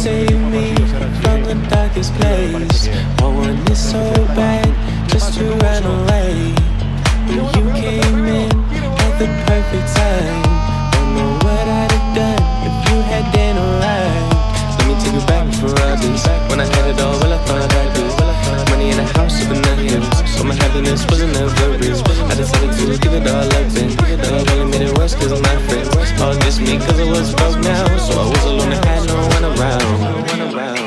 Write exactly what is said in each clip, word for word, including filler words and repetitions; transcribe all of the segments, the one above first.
save me from the darkest place. I want it so bad, just to run away. But you came in at the perfect time. Don't know what I'd have done if you hadn't arrived. Let me take you back for others. When I had it all, well I thought I did. Money in a house up in the hills, but my happiness wasn't ever real. I decided to give it all up then. Love only made it worse cause my friends all dissed me cause I was broke now. So I was alone and had no one around.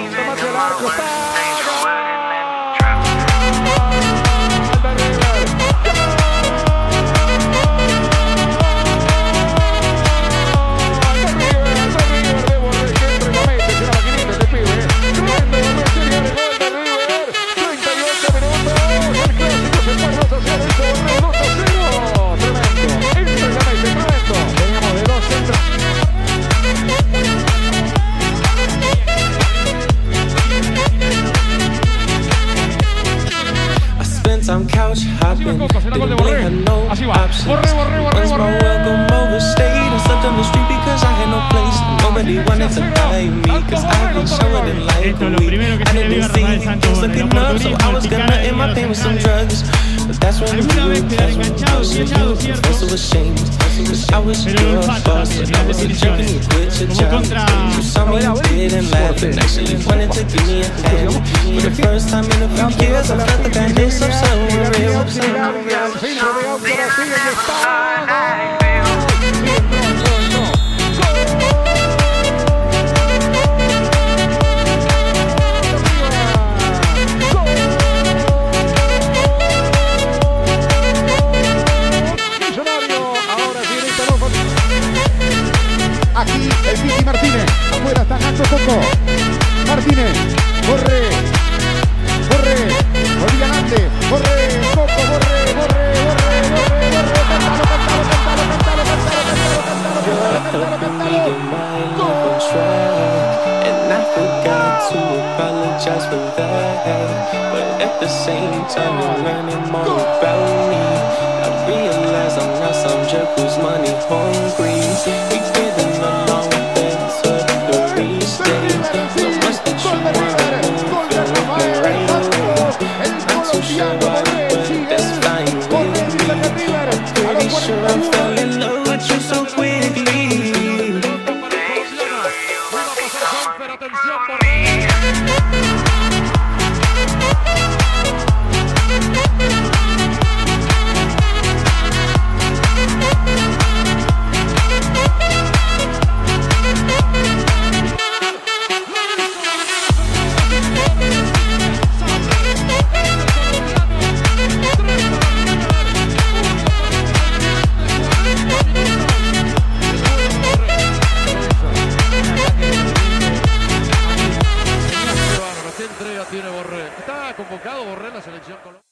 I'm couch hopping, didn't really have no options. Once my welcome overstayed, I slept on the street because I had no place. Nobody wanted to buy me, cause I've been showing it like a week. I didn't see things looking up, so I was gonna end my pain with some drugs. But that's when you, that's when you, so you, I felt so ashamed. Cause I was your boss, and I was a jerk and you quit your job. You saw me, you didn't laugh, and actually wanted to give me a hand. For the first time in a few years, I felt the kindness of someone real. Aquí el Vicky Martínez, afuera está Nacho Coco. Martínez, Borre, Borre, Olivia Nante, Borre, Coco, Borre, Borre, Borre, Borre, Borre, cántalo, cántalo, cántalo, cántalo, cántalo, cántalo, cántalo, and I forgot to apologize for that. But at the same time, you're learning more about me. I realize I'm not some jerk who's money hungry. We didn't along with that to the restage. So much that you want to move, you're looking right away. Not too sure why, but that's fine with me. I'm pretty sure I fell in love with you so quickly. Tiene Borré. Está convocado Borré en la selección colombiana.